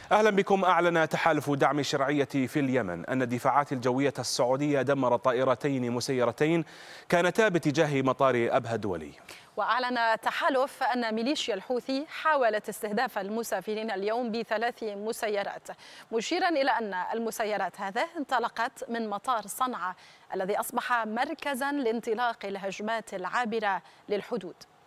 أهلا بكم. أعلن تحالف دعم الشرعية في اليمن أن الدفاعات الجوية السعودية دمرت طائرتين مسيرتين كانتا باتجاه مطار أبها الدولي. وأعلن التحالف أن ميليشيا الحوثي حاولت استهداف المسافرين اليوم ب3 مسيرات، مشيرا إلى أن المسيرات هذه انطلقت من مطار صنعاء الذي أصبح مركزا لانطلاق الهجمات العابرة للحدود.